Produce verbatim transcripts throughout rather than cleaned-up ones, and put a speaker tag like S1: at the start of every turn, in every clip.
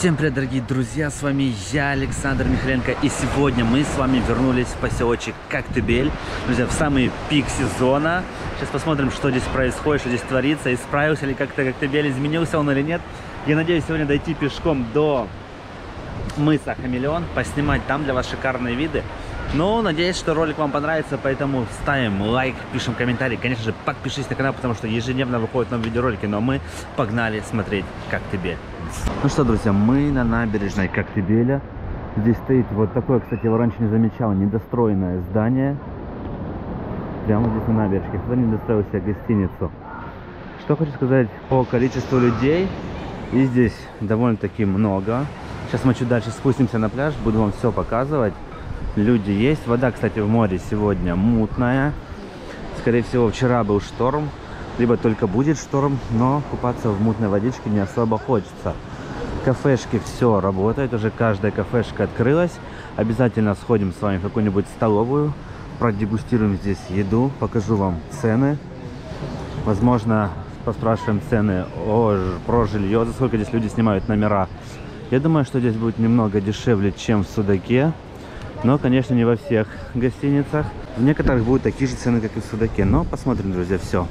S1: Всем привет, дорогие друзья, с вами я, Александр Михаленко, и сегодня мы с вами вернулись в поселочек Коктебель, друзья, в самый пик сезона. Сейчас посмотрим, что здесь происходит, что здесь творится, исправился ли как-то Коктебель, изменился он или нет. Я надеюсь сегодня дойти пешком до мыса Хамелеон, поснимать там для вас шикарные виды. Ну, надеюсь, что ролик вам понравится, поэтому ставим лайк, пишем комментарий. Конечно же, подпишись на канал, потому что ежедневно выходят новые видеоролики. Но мы погнали смотреть Коктебель. Ну что, друзья, мы на набережной Коктебеля. Здесь стоит вот такое, кстати, я раньше не замечал, недостроенное здание. Прямо здесь на набережке. Кто не достроил себе гостиницу. Что хочу сказать по количеству людей. И здесь довольно-таки много. Сейчас мы чуть дальше спустимся на пляж, буду вам все показывать. Люди есть. Вода, кстати, в море сегодня мутная. Скорее всего, вчера был шторм, либо только будет шторм, но купаться в мутной водичке не особо хочется. Кафешки все работает, уже каждая кафешка открылась. Обязательно сходим с вами в какую-нибудь столовую, продегустируем здесь еду, покажу вам цены. Возможно, поспрашиваем цены о, про жилье, за сколько здесь люди снимают номера. Я думаю, что здесь будет немного дешевле, чем в Судаке. Но, конечно, не во всех гостиницах. В некоторых будут такие же цены, как и в Судаке. Но посмотрим, друзья, все.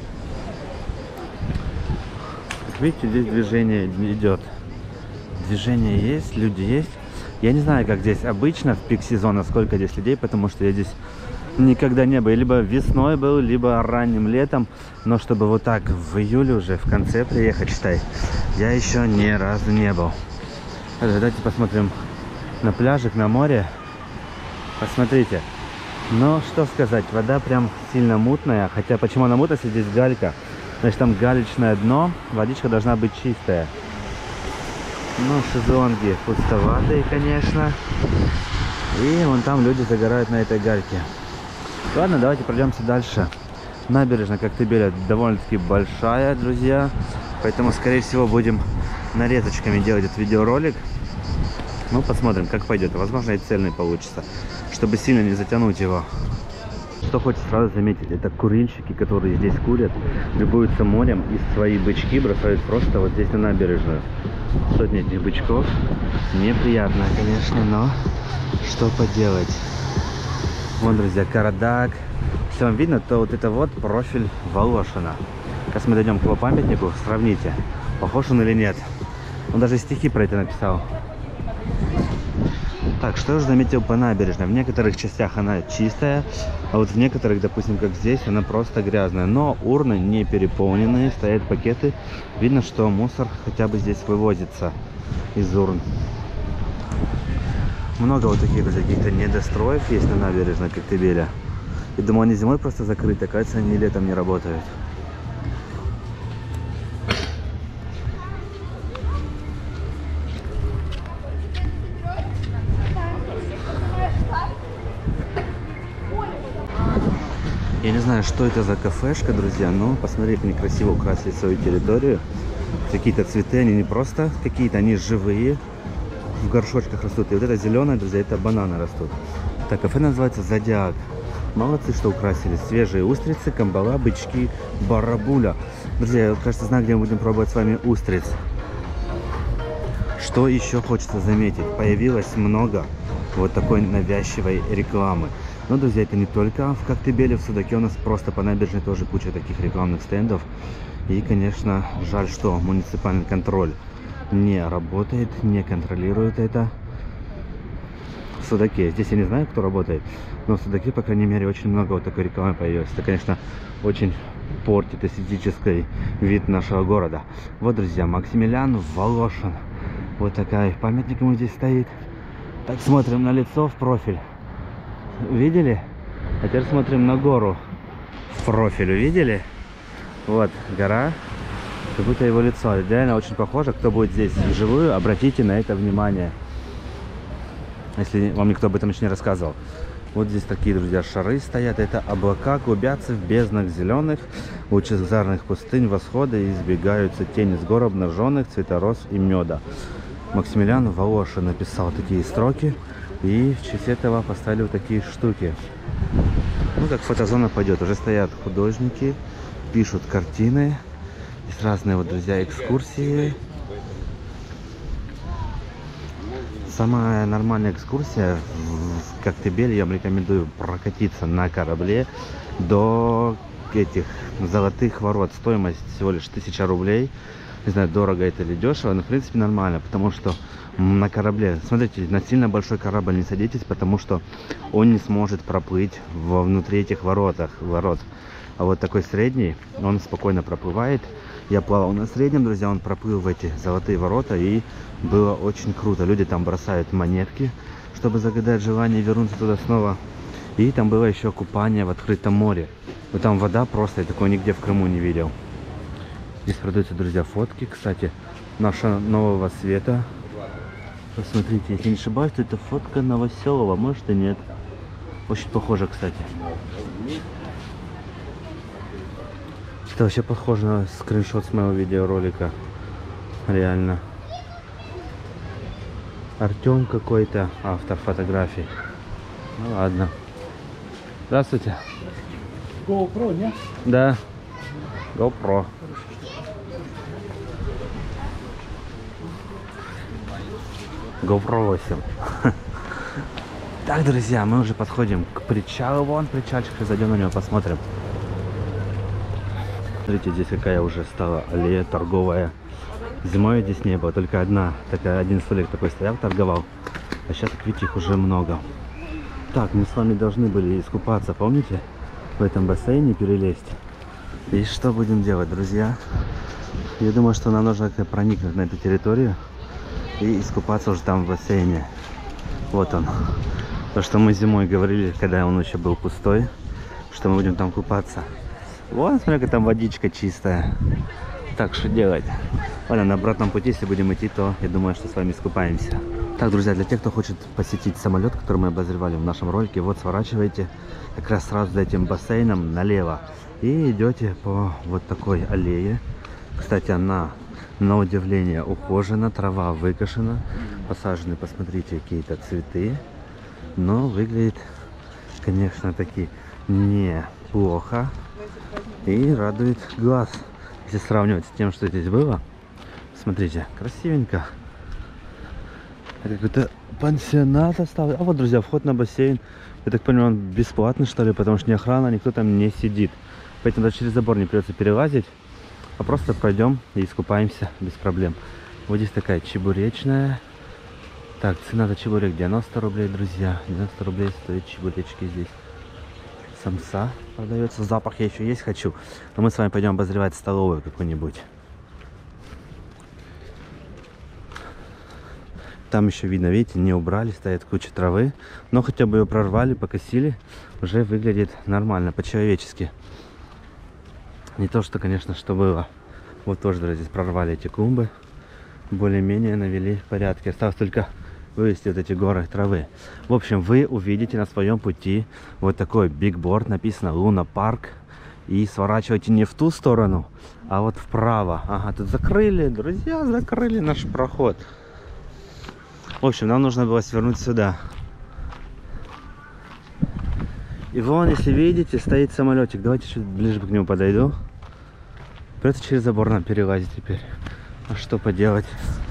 S1: Как видите, здесь движение идет. Движение есть, люди есть. Я не знаю, как здесь обычно в пик сезона, сколько здесь людей, потому что я здесь никогда не был. Либо весной был, либо ранним летом. Но чтобы вот так в июле уже, в конце приехать, считай, я еще ни разу не был. Давайте посмотрим на пляжик, на море. Посмотрите. Но что сказать, вода прям сильно мутная. Хотя почему она мутная, если здесь галька? Значит, там галечное дно, водичка должна быть чистая. Ну, шезлонги пустоватые, конечно. И вон там люди загорают на этой гальке. Ладно, давайте пройдемся дальше. Набережная Коктебеля довольно-таки большая, друзья. Поэтому, скорее всего, будем нарезочками делать этот видеоролик. Ну, посмотрим, как пойдет. Возможно, и цельный получится, чтобы сильно не затянуть его. Что хочется сразу заметить, это курильщики, которые здесь курят, любуются морем и свои бычки бросают просто вот здесь на набережную. Сотни этих бычков. Неприятно, конечно, но что поделать. Вон, друзья, Карадак. Если вам видно, то вот это вот профиль Волошина. Сейчас мы дойдем к его памятнику, сравните, похож он или нет. Он даже стихи про это написал. Так, что я уже заметил по набережной. В некоторых частях она чистая, а вот в некоторых, допустим, как здесь, она просто грязная. Но урны не переполненные, стоят пакеты. Видно, что мусор хотя бы здесь вывозится из урн. Много вот таких каких-то недостроек есть на набережной Коктебеля. И думал, они зимой просто закрыты, оказывается, они летом не работают. Я не знаю, что это за кафешка, друзья, но посмотрите, они красиво украсили свою территорию. Какие-то цветы, они не просто какие-то, они живые, в горшочках растут. И вот это зеленое, друзья, это бананы растут. Так, кафе называется Зодиак. Молодцы, что украсили. Свежие устрицы, камбала, бычки, барабуля. Друзья, я, кажется, знаю, где мы будем пробовать с вами устриц. Что еще хочется заметить? Появилось много вот такой навязчивой рекламы. Но, друзья, это не только в Коктебеле, в Судаке у нас просто по набережной тоже куча таких рекламных стендов. И, конечно, жаль, что муниципальный контроль не работает, не контролирует это. В Судаке, здесь я не знаю, кто работает, но в Судаке, по крайней мере, очень много вот такой рекламы появилось. Это, конечно, очень портит эстетический вид нашего города. Вот, друзья, Максимилиан Волошин. Вот такая памятник ему здесь стоит. Так, смотрим на лицо в профиль. Видели? А теперь смотрим на гору в профиль. Увидели? Вот гора, как будто его лицо. Реально очень похоже. Кто будет здесь вживую, обратите на это внимание, если вам никто об этом еще не рассказывал. Вот здесь такие, друзья, шары стоят. Это облака клубятся в безднах зеленых, лучезарных пустынь восхода, и избегаются тени с гор обнаженных, цвета роз и меда. Максимилиан Волошин написал такие строки. И в честь этого поставили вот такие штуки. Ну, как фотозона пойдет. Уже стоят художники, пишут картины. Здесь разные, вот, друзья, экскурсии. Самая нормальная экскурсия в Коктебеле, я вам рекомендую прокатиться на корабле до этих золотых ворот. Стоимость всего лишь тысяча рублей. Не знаю, дорого это или дешево, но в принципе нормально, потому что на корабле, смотрите, на сильно большой корабль не садитесь, потому что он не сможет проплыть во внутри этих воротах, ворот. А вот такой средний, он спокойно проплывает. Я плавал на среднем, друзья, он проплыл в эти золотые ворота, и было очень круто. Люди там бросают монетки, чтобы загадать желание вернуться туда снова. И там было еще купание в открытом море. Вот там вода просто, я такого нигде в Крыму не видел. Здесь продаются, друзья, фотки, кстати, нашего нового света. Посмотрите, если не ошибаюсь, то это фотка Новоселова, может и нет. Очень похоже, кстати. Это вообще похоже на скриншот с моего видеоролика. Реально. Артем какой-то, автор фотографий. Ну ладно. Здравствуйте.
S2: GoPro, не?
S1: Да. GoPro. GoPro восемь. Так, друзья, мы уже подходим к причалу. Вон причальчик, зайдем на него, посмотрим. Смотрите, здесь какая уже стала аллея торговая. Зимой здесь не было, только одна, такая, один столик такой стоял, торговал. А сейчас, как видите, их уже много. Так, мы с вами должны были искупаться, помните? В этом бассейне перелезть. И что будем делать, друзья? Я думаю, что нам нужно как-то проникнуть на эту территорию и искупаться уже там в бассейне. Вот он. То, что мы зимой говорили, когда он еще был пустой, что мы будем там купаться. Вон, смотри, как там водичка чистая. Так, что делать? Ладно, на обратном пути, если будем идти, то я думаю, что с вами искупаемся. Так, друзья, для тех, кто хочет посетить самолет, который мы обозревали в нашем ролике, вот сворачиваете как раз сразу за этим бассейном налево и идете по вот такой аллее. Кстати, она, на удивление, ухожена, трава выкошена, посажены, посмотрите, какие-то цветы. Но выглядит, конечно, таки неплохо и радует глаз, если сравнивать с тем, что здесь было. Смотрите, красивенько. Это какой-то пансионат остался. А вот, друзья, вход на бассейн, я так понимаю, он бесплатный, что ли, потому что ни охрана, никто там не сидит. Поэтому даже через забор не придется перелазить, а просто пройдем и искупаемся без проблем. Вот здесь такая чебуречная. Так, цена за чебурек девяносто рублей, друзья. девяносто рублей стоят чебуречки здесь. Самса продается. Запах я еще есть хочу. Но мы с вами пойдем обозревать столовую какую-нибудь. Там еще видно, видите, не убрали, стоит куча травы. Но хотя бы ее прорвали, покосили. Уже выглядит нормально, по-человечески. Не то, что, конечно, что было. Вот тоже, друзья, здесь прорвали эти клумбы. Более-менее навели порядки. Осталось только вывести вот эти горы травы. В общем, вы увидите на своем пути вот такой бигборд, написано Луна Парк. И сворачивайте не в ту сторону, а вот вправо. Ага, тут закрыли, друзья, закрыли наш проход. В общем, нам нужно было свернуть сюда. И вон, если видите, стоит самолетик. Давайте чуть ближе к нему подойду. Придется через забор нам перелазить теперь. А что поделать?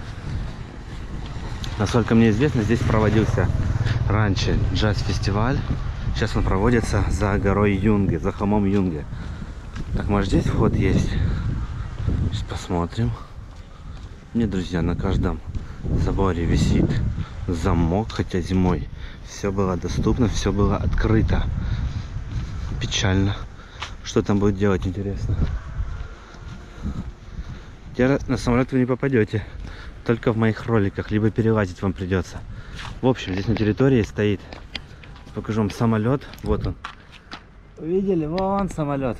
S1: Насколько мне известно, здесь проводился раньше джаз-фестиваль. Сейчас он проводится за горой Юнге, за холмом Юнге. Так, может, здесь вход есть? Сейчас посмотрим. Нет, друзья, на каждом заборе висит замок, хотя зимой все было доступно, все было открыто. Печально. Что там будет делать, интересно? Теперь на самолет вы не попадете. Только в моих роликах. Либо перелазить вам придется. В общем, здесь на территории стоит, покажу вам, самолет. Вот он. Увидели? Вон самолет.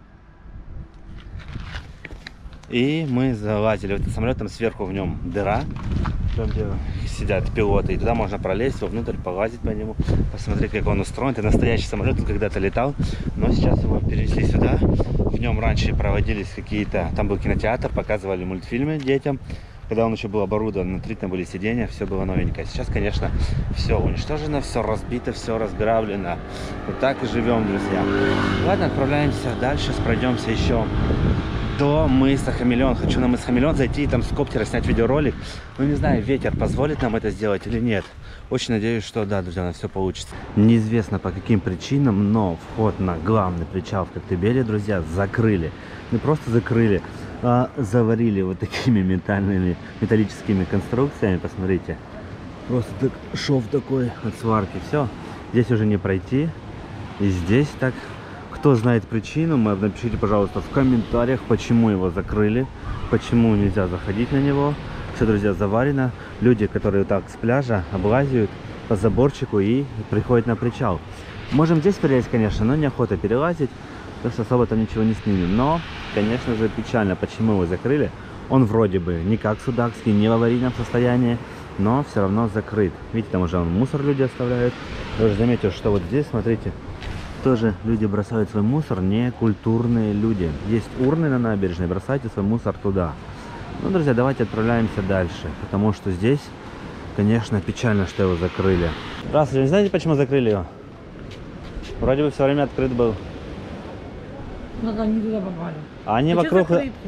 S1: И мы залазили в этот самолет. Там сверху в нем дыра, там, где сидят пилоты. И туда можно пролезть вовнутрь, полазить по нему, посмотреть, как он устроен. Это настоящий самолет, он когда-то летал, но сейчас его перенесли сюда. В нем раньше проводились какие-то, там был кинотеатр, показывали мультфильмы детям. Когда он еще был оборудован, внутри там были сиденья, все было новенькое. Сейчас, конечно, все уничтожено, все разбито, все разграблено. Вот так и живем, друзья. Ладно, отправляемся дальше, пройдемся еще до мыса Хамелеон. Хочу на мыс Хамелеон зайти и там с коптера снять видеоролик. Ну, не знаю, ветер позволит нам это сделать или нет. Очень надеюсь, что да, друзья, у нас все получится. Неизвестно по каким причинам, но вход на главный причал в Коктебеле, друзья, закрыли. Не просто закрыли, а заварили вот такими метальными, металлическими конструкциями. Посмотрите. Просто так, шов такой от сварки. Все. Здесь уже не пройти. И здесь так. Кто знает причину, напишите, пожалуйста, в комментариях, почему его закрыли, почему нельзя заходить на него. Все, друзья, заварено. Люди, которые так с пляжа облазят по заборчику и приходят на причал. Можем здесь перелезть, конечно, но неохота перелазить, потому что особо там ничего не снимем. Но, конечно же, печально, почему его закрыли. Он вроде бы не как Судакский, не в аварийном состоянии, но все равно закрыт. Видите, там уже мусор люди оставляют. Я уже заметил, что вот здесь, смотрите, тоже люди бросают свой мусор, не культурные люди. Есть урны на набережной, бросайте свой мусор туда. Ну, друзья, давайте отправляемся дальше, потому что здесь, конечно, печально, что его закрыли. Здравствуйте, не знаете, почему закрыли его? Вроде бы все время открыт был.
S2: Ну, они туда попали.
S1: А они
S2: А
S1: вокруг...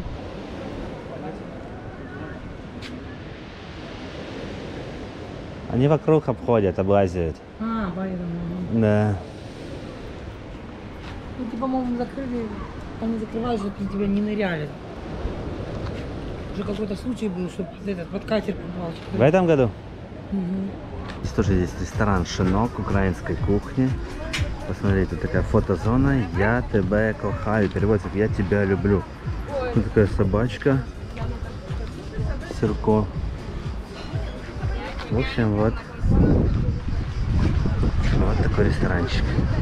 S1: Они вокруг обходят, облазят.
S2: А, поэтому.
S1: Да.
S2: Ну, ты, по-моему, закрыли, они закрывают, чтобы тебя не ныряли. Уже какой-то случай был, что этот под катер попал.
S1: В этом году?
S2: Угу.
S1: Здесь тоже есть ресторан «Шинок» украинской кухни. Посмотрите, такая фотозона. Я тебя кохаю. Переводится как «Я тебя люблю». Тут такая собачка. Сирко. В общем, вот. Вот такой ресторанчик.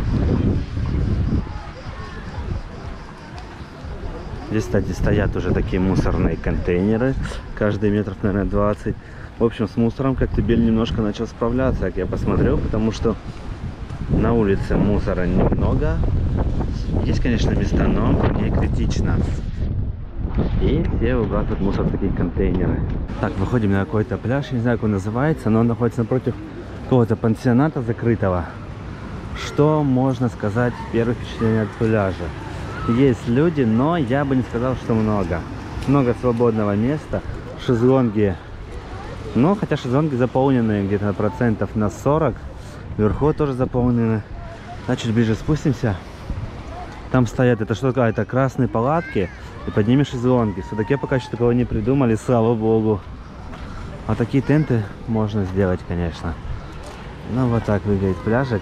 S1: Здесь, кстати, стоят уже такие мусорные контейнеры. Каждый метров, наверное, двадцать. В общем, с мусором Коктебель немножко начал справляться, как я посмотрел, потому что на улице мусора немного. Есть, конечно, места, но не критично. И все выбрасывают мусор в такие контейнеры. Так, выходим на какой-то пляж, я не знаю, как он называется, но он находится напротив какого-то пансионата закрытого. Что можно сказать, первое впечатление от пляжа? Есть люди, но я бы не сказал, что много. Много свободного места, шезлонги. Ну, хотя шезлонги заполнены где-то процентов на сорок. Вверху тоже заполнены. Значит, ближе спустимся. Там стоят, это что такое? Это красные палатки. И под ними шезлонги. В Судаке пока что такого не придумали, слава богу. А такие тенты можно сделать, конечно. Ну, вот так выглядит пляжик.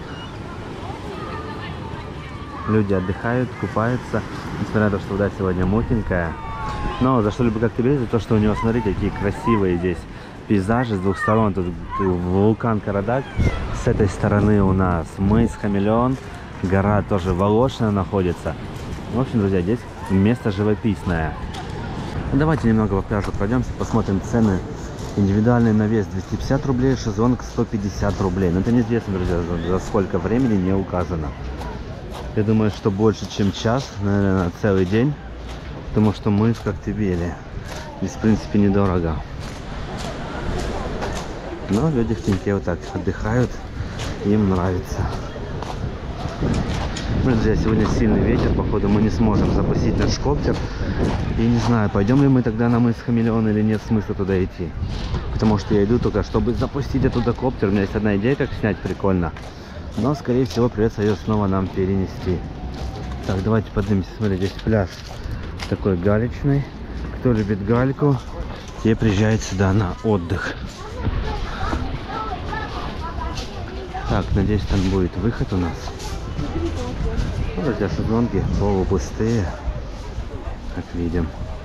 S1: Люди отдыхают, купаются. Несмотря на то, что вода сегодня мутненькая. Но за что люблю Коктебель, за то, что у него, смотрите, какие красивые здесь пейзажи с двух сторон. Тут вулкан Карадак. С этой стороны у нас мыс Хамелеон. Гора тоже Волошина находится. В общем, друзья, здесь место живописное. Давайте немного по пляжу пройдемся, посмотрим цены. Индивидуальный навес двести пятьдесят рублей, шезлонг сто пятьдесят рублей. Но это неизвестно, друзья, за сколько времени не указано. Я думаю, что больше, чем час, наверное, целый день. Потому что мы в Коктебеле. Здесь, в принципе, недорого. Но люди в теньке вот так отдыхают. Им нравится. Друзья, сегодня сильный ветер. Походу, мы не сможем запустить наш коптер. И не знаю, пойдем ли мы тогда на мыс Хамелеон или нет смысла туда идти. Потому что я иду только, чтобы запустить оттуда коптер. У меня есть одна идея, как снять прикольно. Но, скорее всего, придется ее снова нам перенести. Так, давайте поднимемся. Смотрите, здесь пляж такой галечный. Кто любит гальку, те приезжают сюда на отдых. Так, надеюсь, там будет выход у нас. Ну, друзья, шезлонги полупустые, как видим.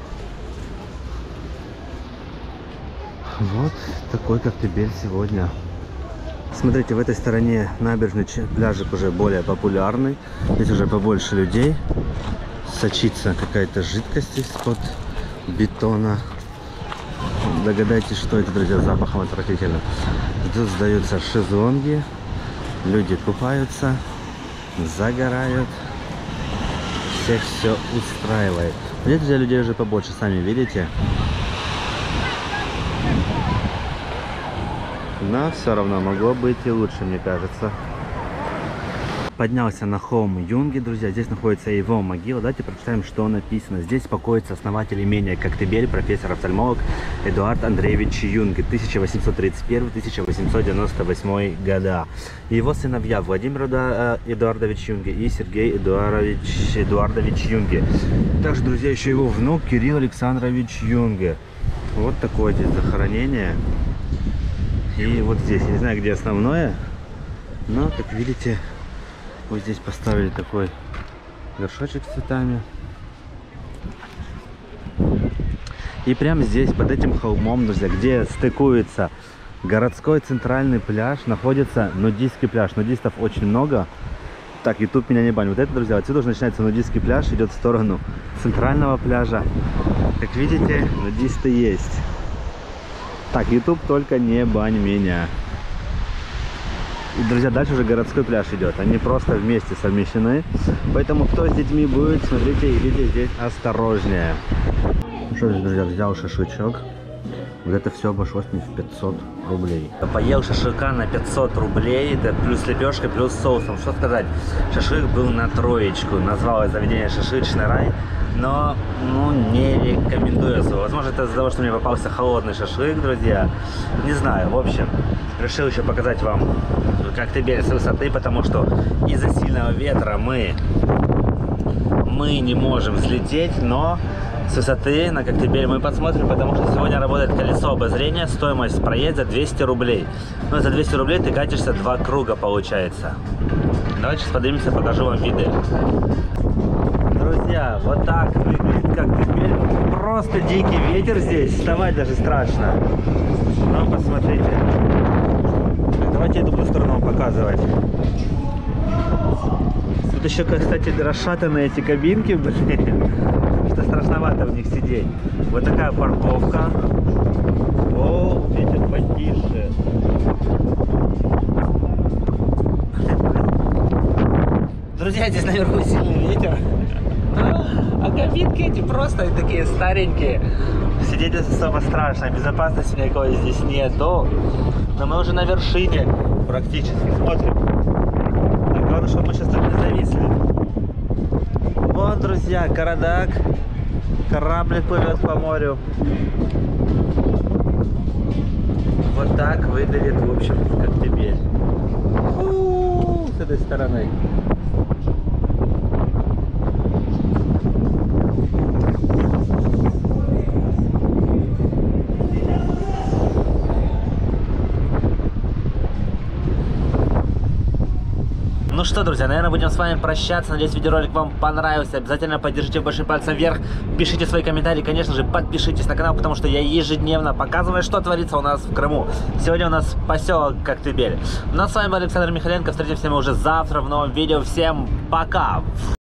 S1: Вот такой Коктебель сегодня. Смотрите, в этой стороне набережный пляжик уже более популярный. Здесь уже побольше людей. Сочится какая-то жидкость из-под бетона. Догадайтесь, что это, друзья, запахом отвратительным. Тут сдаются шезлонги. Люди купаются, загорают. Всех все устраивает. Здесь, друзья, людей уже побольше, сами видите. Но все равно могло быть и лучше, мне кажется. поднялся на холм Юнги, друзья. Здесь находится его могила. Давайте прочитаем, что написано. Здесь покоится основатель имения Коктебель, профессор-офтальмолог Эдуард Андреевич Юнги, тысяча восемьсот тридцать первый — тысяча восемьсот девяносто восьмой года. И его сыновья Владимир Эдуардович Юнги и Сергей Эдуардович, Эдуардович Юнги. Также, друзья, еще его внук Кирилл Александрович Юнги. Вот такое здесь захоронение. И вот здесь, я не знаю, где основное, но, как видите, вот здесь поставили такой горшочек с цветами. И прямо здесь, под этим холмом, друзья, где стыкуется городской центральный пляж, находится нудистский пляж. Нудистов очень много. Так, YouTube меня не бань. Вот это, друзья, отсюда уже начинается нудистский пляж, идет в сторону центрального пляжа. Как видите, нудисты есть. Так, YouTube, только не бань меня. И, друзья, дальше уже городской пляж идет. Они просто вместе совмещены. Поэтому, кто с детьми будет, смотрите, идите здесь осторожнее. Ну что ж, друзья, взял шашлычок. Вот это все обошлось мне в пятьсот рублей. Поел шашлыка на пятьсот рублей. Это плюс лепешка, плюс соусом. Что сказать? Шашлык был на троечку. Назвалось заведение «Шашлычный рай». Но, ну, не рекомендую особо. Возможно, это из-за того, что мне попался холодный шашлык, друзья. Не знаю. В общем, решил еще показать вам Коктебель с высоты, потому что из-за сильного ветра мы, мы не можем взлететь, но с высоты на Коктебель мы посмотрим, потому что сегодня работает колесо обозрения, стоимость проезда двести рублей. Ну, за двести рублей ты катишься два круга, получается. Давайте сейчас поднимемся, покажу вам виды. Друзья, вот так выглядит Коктебель. Просто дикий ветер здесь, вставать даже страшно. Ну, посмотрите. Давайте эту сторону показывать. Тут еще, кстати, расшатанные эти кабинки, блин, что страшновато в них сидеть. Вот такая парковка. О, ветер потише. Друзья, здесь наверху сильный ветер. А кабинки эти просто такие старенькие. Сидеть особо страшно, безопасности никакой здесь нету. Но мы уже на вершине практически смотрим. Так, главное, чтобы мы сейчас тут не зависли. Вот, друзья, Карадак. Кораблик плывет по морю. Вот так выглядит, в общем, Коктебель. У-у-у, с этой стороны. Ну что, друзья, наверное, будем с вами прощаться. Надеюсь, видеоролик вам понравился. Обязательно поддержите большим пальцем вверх. Пишите свои комментарии. Конечно же, подпишитесь на канал, потому что я ежедневно показываю, что творится у нас в Крыму. Сегодня у нас поселок Коктебель. Ну а с вами был Александр Михаленко. Встретимся мы уже завтра в новом видео. Всем пока!